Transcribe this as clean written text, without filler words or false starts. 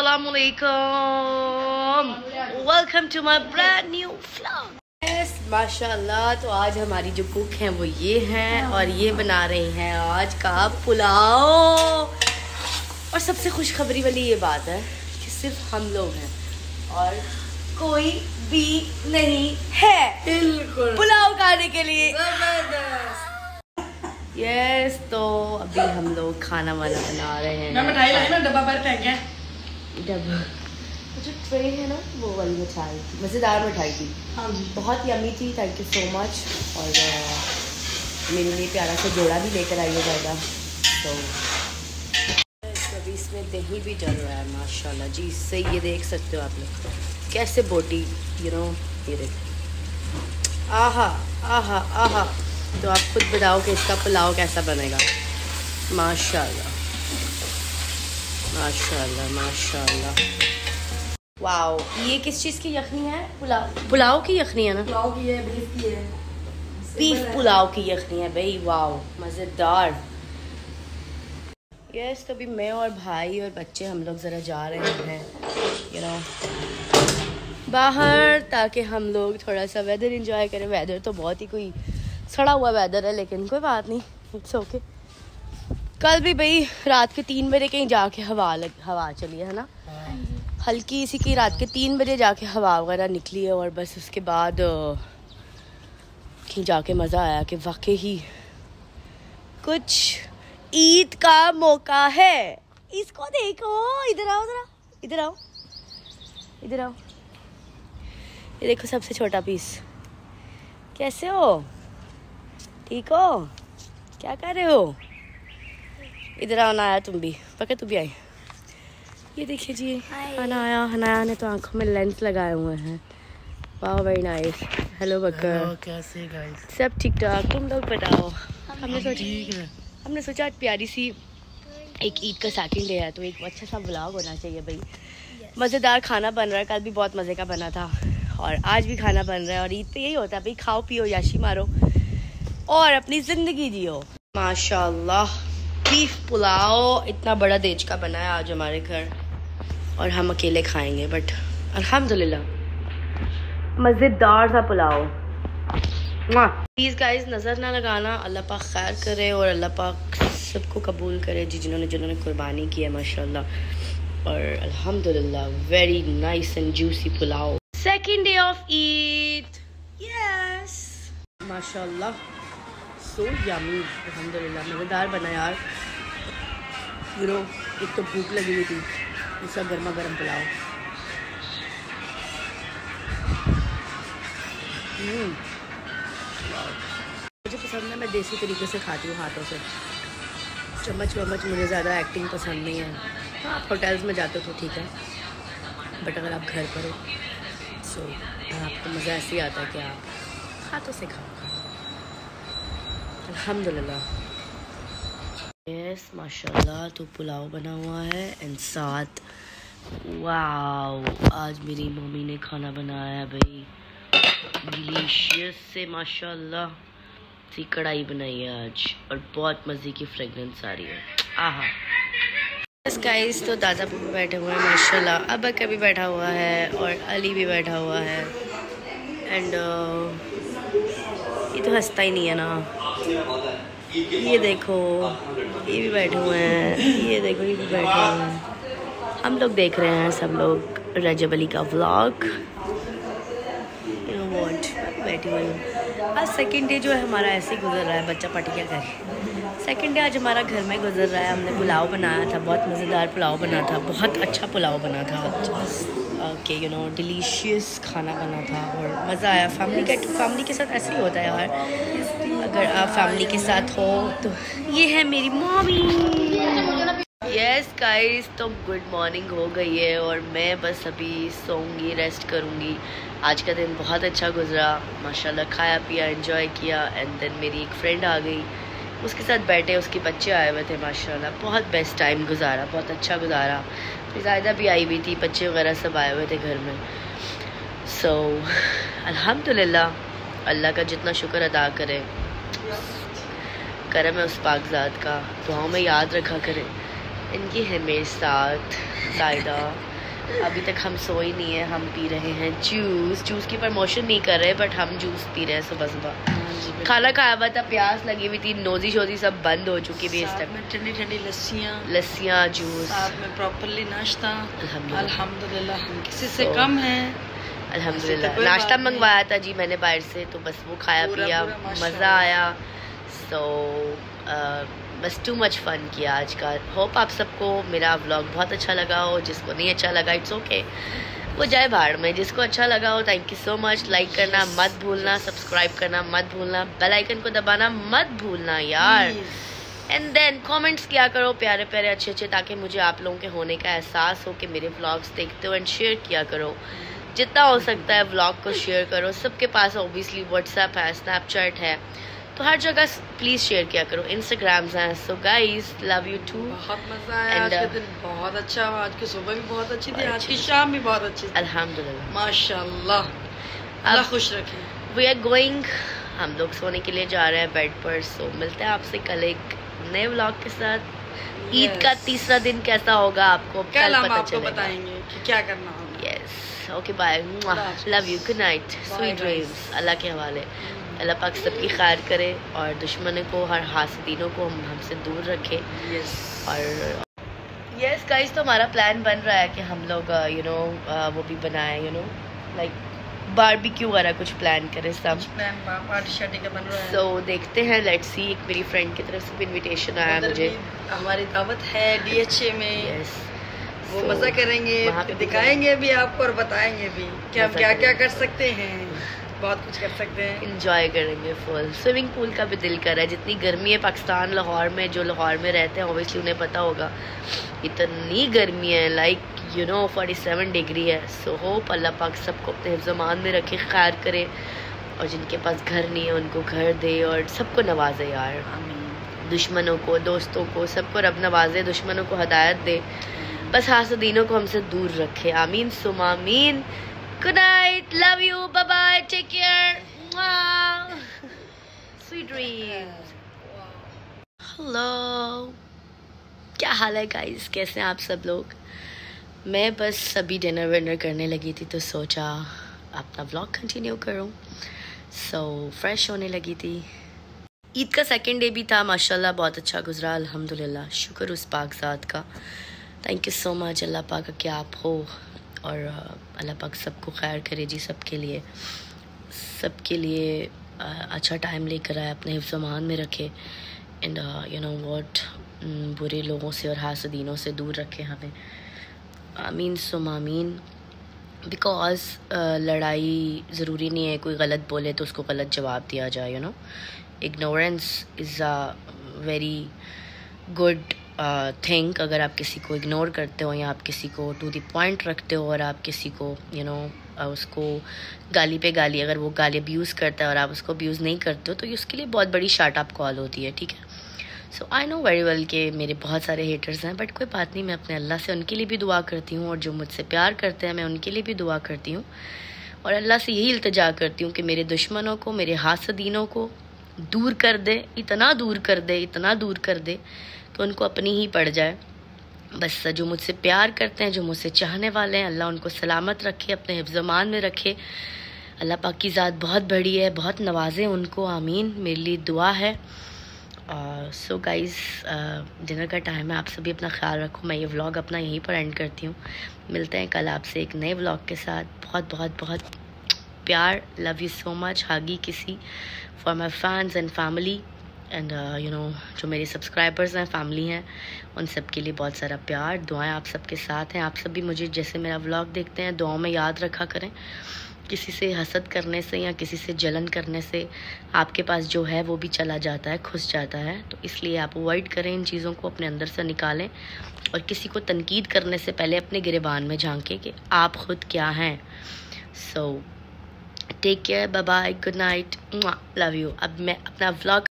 अस्सलामुअलैकुम, welcome to my brand new vlog. Yes माशाल्लाह, तो आज हमारी जो कुक हैं वो ये हैं और ये बना रही हैं आज का पुलाव। और सबसे खुशखबरी वाली ये बात है कि सिर्फ हम लोग हैं और कोई भी नहीं है बिल्कुल पुलाव खाने के लिए। यस तो अभी हम लोग खाना वाना बना रहे हैं। मैं मिठाई लाई ना, डब्बा भर फेंक गया। डब्बा जो ट्रे है ना वो वाली मिठाई, मज़ेदार मिठाई थी। हाँ जी, बहुत यमी थी। Thank you so much. और मेरे लिए प्यारा सा जोड़ा भी लेकर आइएगा। तो अभी इसमें दही भी डल रहा है माशाल्लाह जी। इससे ये देख सकते हो आप लोग कैसे बोटी ये देखो, आहा आहा आहा। तो आप खुद बताओ कि इसका पुलाव कैसा बनेगा। माशाल्लाह माशाल्लाह माशाल्लाह। वाओ, ये किस चीज़ की यखनी है? पुलाव की यखनी है ना? पुलाव की है, बीफ की है, बीफ पुलाव की यखनी है भाई। वाओ मज़ेदार। यस तो अभी मैं और भाई और बच्चे हम लोग ज़रा जा रहे हैं बाहर, ताकि हम लोग थोड़ा सा वेदर एंजॉय करें। वेदर तो बहुत ही कोई सड़ा हुआ वेदर है, लेकिन कोई बात नहीं, इट्स ओके। कल भी भाई रात के 3 बजे कहीं जाके हवा चली है ना, हल्की सी की रात के 3 बजे जाके हवा वगैरह निकली है। और बस उसके बाद कहीं जाके मज़ा आया कि वाकई ही कुछ ईद का मौका है। इसको देखो, इधर आओ ज़रा, इधर आओ इधर आओ। ये देखो सबसे छोटा पीस। कैसे हो? ठीक हो? क्या कर रहे हो? इधर आओ ना, आया तुम भी, पक्का तुम भी आई। ये देखिए जी, हनाया ने तो आंखों में लेंस लगाए हुए हैं। वाह वेरी नाइस। हेलो बकर, कैसे गाइस? सब ठीक ठाक, तुम लोग बताओ। ठीक है। हमने सोचा आज प्यारी सी एक ईद का सेकंड डे है तो एक अच्छा सा व्लॉग होना चाहिए भाई। मज़ेदार खाना बन रहा है, कल भी बहुत मज़े का बना था और आज भी खाना बन रहा है। और ईद पे यही होता है भाई, खाओ पियो याशी मारो और अपनी ज़िंदगी जियो। माशाल्लाह बीफ पुलाव इतना बड़ा देज का बना है आज हमारे घर और हम अकेले खाएंगे, बट अल्हम्दुलिल्लाह मज़ेदार सा पुलाव। प्लीज़ गाइस नज़र ना लगाना, अल्लाह पाक खैर करे और अल्लाह पाक सबको कबूल करे जी, जिन्होंने कुर्बानी की है माशाल्लाह। और अल्हम्दुलिल्लाह very nice and juicy pulao. Second day of Eid, yes माशाल्लाह सो यमी, अल्हम्दुलिल्लाह मज़ेदार बना यार। एक तो भूख लगी हुई थी, दूसरा गर्मा गर्म पुलाव। मुझे पसंद है, मैं देसी तरीके से खाती हूँ हाथों से। चम्मच वम्मच मुझे ज़्यादा एक्टिंग पसंद नहीं है। हाँ आप होटल्स में जाते हो तो ठीक है, बट अगर आप घर पर हो सो आपको मज़ा ऐसे ही आता है कि आप हाथों से खाओ। अल्हम्दुलिल्लाह। यस माशाल्लाह, तो पुलाव बना हुआ है एंड साथ वाओ आज मेरी मम्मी ने खाना बनाया है भाई, डिलीशियस से माशाल्लाह सी कढ़ाई बनाई है आज और बहुत मज़े की फ्रेगरेंस आ रही है। आहा गाइस, तो दादा भी बैठे हुए हैं माशाल्लाह, अब्बा का भी बैठा हुआ है और अली भी बैठा हुआ है। एंड ये तो हंसता ही नहीं है ना, ये देखो ये भी बैठे हुए हैं, ये देखो ये भी बैठे हुए हैं। हम लोग देख रहे हैं सब लोग रजब अली का व्लॉग। बैठी हुई हूँ। आज सेकेंड डे जो है हमारा ऐसे ही गुजर रहा है, बच्चा पार्टी क्या करे। सेकेंड डे आज हमारा घर में गुजर रहा है। हमने पुलाव बनाया था, बहुत मज़ेदार पुलाव बना था, बहुत अच्छा पुलाव बना था ओके डिलीशियस खाना बना था और मज़ा आया। फैमिली के साथ ऐसे ही होता है यार, अगर आप फैमिली के साथ हो तो। ये है मेरी मम्मी। यस गाइस, तो गुड मॉर्निंग हो गई है और मैं बस अभी सोऊंगी, रेस्ट करूँगी। आज का दिन बहुत अच्छा गुजरा माशाल्लाह, खाया पिया एंजॉय किया। एंड देन मेरी एक फ्रेंड आ गई, उसके साथ बैठे, उसके बच्चे आए हुए थे माशाल्लाह, बहुत बेस्ट टाइम गुजारा, बहुत अच्छा गुजारा। फिर ज़ायदा भी आई हुई थी, बच्चे वगैरह सब आए हुए थे घर में। सो अल्हम्दुलिल्लाह, अल्लाह का जितना शुक्र अदा करें, करम है उस पाकज़ात का, दुआओं में याद रखा करें। इनकी है मेरे साथ ज़ायदा अभी तक हम सोए नहीं है, हम पी रहे हैं जूस। जूस की प्रमोशन नहीं कर रहे बट हम जूस पी रहे हैं सुबह सुबह। खाना खाया हुआ था, प्यास लगी हुई थी, नोजी शोजी सब बंद हो चुकी थी इस टाइम। ठंडी ठंडी लस्सियाँ जूस, साथ में प्रॉपर्ली नाश्ता। अल्हम्दुलिल्लाह हम किसी से तो कम हैं। अल्हम्दुलिल्लाह। नाश्ता मंगवाया था जी मैंने बाहर से, तो बस वो खाया पिया, मज़ा आया। सो बस टू मच फन किया आज का। होप आप सबको मेरा व्लॉग बहुत अच्छा लगा हो। जिसको नहीं अच्छा लगा इट्स ओके, वो जाए भाड़ में। जिसको अच्छा लगा हो thank you so much. Like करना मत भूलना, सब्सक्राइब करना मत भूलना, बेल आइकन को दबाना मत भूलना यार। एंड देन कमेंट्स किया करो प्यारे प्यारे अच्छे अच्छे, ताकि मुझे आप लोगों के होने का एहसास हो कि मेरे व्लॉग्स देखते हो। एंड शेयर किया करो, जितना हो सकता है व्लॉग को शेयर करो। सबके पास ओबियसली व्हाट्सएप है, स्नैपचैट है, तो हर जगह प्लीज़ शेयर किया करो। इंस्टाग्राम्स हैं। So guys love you too. बहुत मज़ा आया आज का दिन, बहुत अच्छा। आज की सुबह भी बहुत अच्छी थी, आज की शाम भी बहुत अच्छी थी। अल्हम्दुलिल्लाह माशाल्लाह, अल्लाह खुश रखे। वी आर गोइंग, हम लोग सोने के लिए जा रहे हैं बेड पर। सो मिलते हैं आपसे कल एक नए व्लॉग के साथ। ईद का तीसरा दिन कैसा होगा आपको कल हम आपको बताएंगे कि क्या करना होगा। Yes okay bye, love you, good night, sweet dreams. अल्लाह के हवाले। अल्लाह पाक सबकी खैर करे और दुश्मनों को, हर हासिदीनों को हमसे दूर रखे। और यस गाइस, तो हमारा प्लान बन रहा है कि हम लोग वो भी बनाए लाइक बारबेक्यू वगैरह कुछ प्लान करें सब। पार्टी शार्टी का बन रहा है। सो देखते हैं, लेट्स सी। एक मेरी फ्रेंड की तरफ से भी इनविटेशन आया मुझे, हमारी दावत है DHA में। यस वो मज़ा करेंगे, दिखाएंगे भी आपको और बताएंगे भी कि हम क्या क्या कर सकते हैं। बहुत कुछ कर सकते हैं, इंजॉय करेंगे फुल। स्विमिंग पूल का भी दिल कर रहा है। जितनी गर्मी है पाकिस्तान लाहौर में, जो लाहौर में रहते हैं ऑब्वियसली उन्हें पता होगा, इतनी गर्मी है, लाइक 47 डिग्री है। सो होप अल्लाह पाक सबको अपने हिफ्ज़-ए-मान में रखे, खैर करे, और जिनके पास घर नहीं है उनको घर दे और सबको नवाजे यार। दुश्मनों को, दोस्तों को, सबको रब नवाजे, दुश्मनों को हिदायत दे, बस हासदीनों को हमसे दूर रखे। आमीन सुम आमीन। Good night, love you, bye bye, take care, sweet dreams. Hello, क्या हाल है गाइस, कैसे हैं आप सब लोग? मैं बस अभी डिनर विनर करने लगी थी, तो सोचा अपना व्लॉग कंटिन्यू करूं। सो फ्रेश होने लगी थी। ईद का सेकंड डे भी था, माशाल्लाह बहुत अच्छा गुजरा अल्हम्दुलिल्लाह। शुक्र उस पाक ज़ात का, थैंक यू सो मच। अल्लाह पाक क्या आप हो, और अल्लाह पाक सबको खैर करे जी, सबके लिए अच्छा टाइम लेकर आए, अपने हिफ्ज़-ए-मान में रखे। एंड व्हाट, बुरे लोगों से और हासदीनों से दूर रखे हमें। आमीन सुम आमीन। बिकॉज लड़ाई ज़रूरी नहीं है कोई गलत बोले तो उसको गलत जवाब दिया जाए। Ignorance is a very good think. अगर आप किसी को इग्नोर करते हो या आप किसी को टू द पॉइंट रखते हो, और आप किसी को उसको गाली पे गाली, अगर वो गाली अब्यूज़ करता है और आप उसको अब्यूज़ नहीं करते हो, तो उसके लिए बहुत बड़ी शार्ट अप कॉल होती है, ठीक है। So I know very well कि मेरे बहुत सारे हेटर्स हैं, बट कोई बात नहीं, मैं अपने अल्लाह से उनके लिए भी दुआ करती हूँ, और जो मुझसे प्यार करते हैं मैं उनके लिए भी दुआ करती हूँ, और अल्लाह से यही इल्तिजा करती हूँ कि मेरे दुश्मनों को, मेरे हासदीनों को दूर कर दे, इतना दूर कर दे, इतना दूर कर दे कि उनको अपनी ही पड़ जाए। बस जो मुझसे प्यार करते हैं, जो मुझसे चाहने वाले हैं, अल्लाह उनको सलामत रखे, अपने हिफ्ज़-ए-मान में रखे। अल्लाह पाक की ज़ात बहुत बड़ी है, बहुत नवाजे उनको। आमीन, मेरे लिए दुआ है। सो गाइज़, डिनर का टाइम है, आप सभी अपना ख्याल रखो। मैं ये व्लॉग अपना यहीं पर एंड करती हूँ। मिलते हैं कल आपसे एक नए व्लॉग के साथ। बहुत बहुत बहुत प्यार, लव यू सो मच। हागी किसी for my fans and family, and जो मेरे सब्सक्राइबर्स हैं, फैमिली हैं, उन सब के लिए बहुत सारा प्यार। दुआएं आप सबके साथ हैं। आप सब भी मुझे जैसे मेरा व्लॉग देखते हैं दुआओं में याद रखा करें। किसी से हसद करने से या किसी से जलन करने से आपके पास जो है वो भी चला जाता है, खुस जाता है। तो इसलिए आप अवॉइड करें, इन चीज़ों को अपने अंदर से निकालें, और किसी को तनकीद करने से पहले अपने गिरेबान में झांकें कि आप ख़ुद क्या हैं। So take care, bye bye, good night, love you. अब मैं अपना व्लॉग